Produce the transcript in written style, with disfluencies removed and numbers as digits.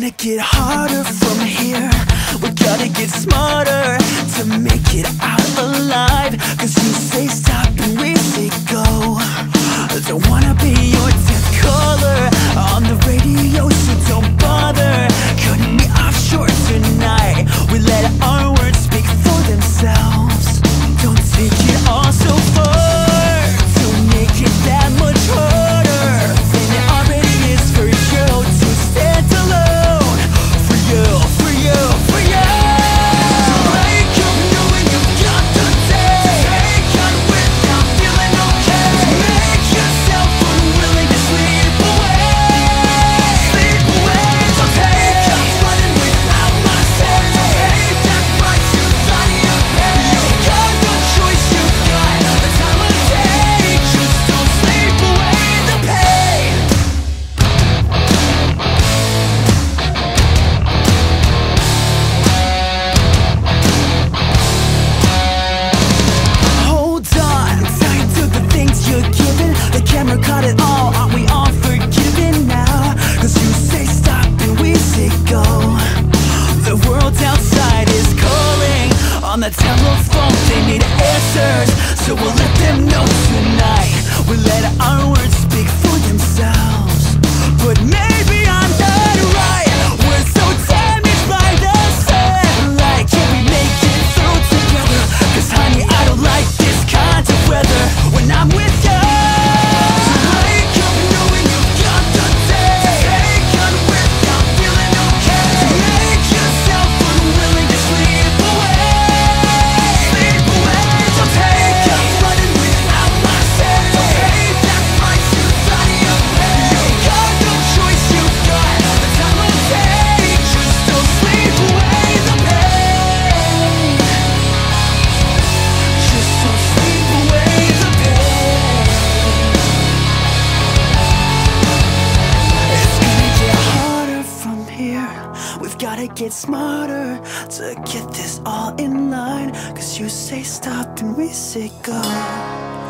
gotta get harder from here. We gotta get smarter to make it out alive. Cause you say stop and we say go. Don't wanna be your death caller on the radio, so don't bother cutting me off short tonight. We let our words speak for themselves. Don't take it all so far. Don't make it that much harder than it already is for you to stand alone. For you, for you, for you. So wake up knowing you've got the day. Take on without feeling okay. Make yourself unwilling to sleep away. Sleep away. So take on running without my say. Pay that price you thought you paid. You got no choice, you got the time of day. Just don't sleep away the pain. Hold on, tight to the things you're giving. The camera caught it all, aren't we all forgiven now? Cause you say stop and we say go. The world outside is calling on the telephone, they need answers. So we'll let them know tonight. We let our words speak for themselves. But maybe I'm not right. We're so damaged by the sunlight. Can we make it through together? Cause honey, I don't like this kind of weather when I'm with you. So wake up knowing you've got the day. Take on without feeling okay. Make yourself unwilling to sleep away. Sleep away. So take on running without my say. Pay that price you thought you paid. You got no choice, you got the time of day. Just don't sleep away the pain. Just don't sleep away the pain. It's gonna get harder from here. We've gotta get smarter to get this all in line. Cause you say stop and we say go.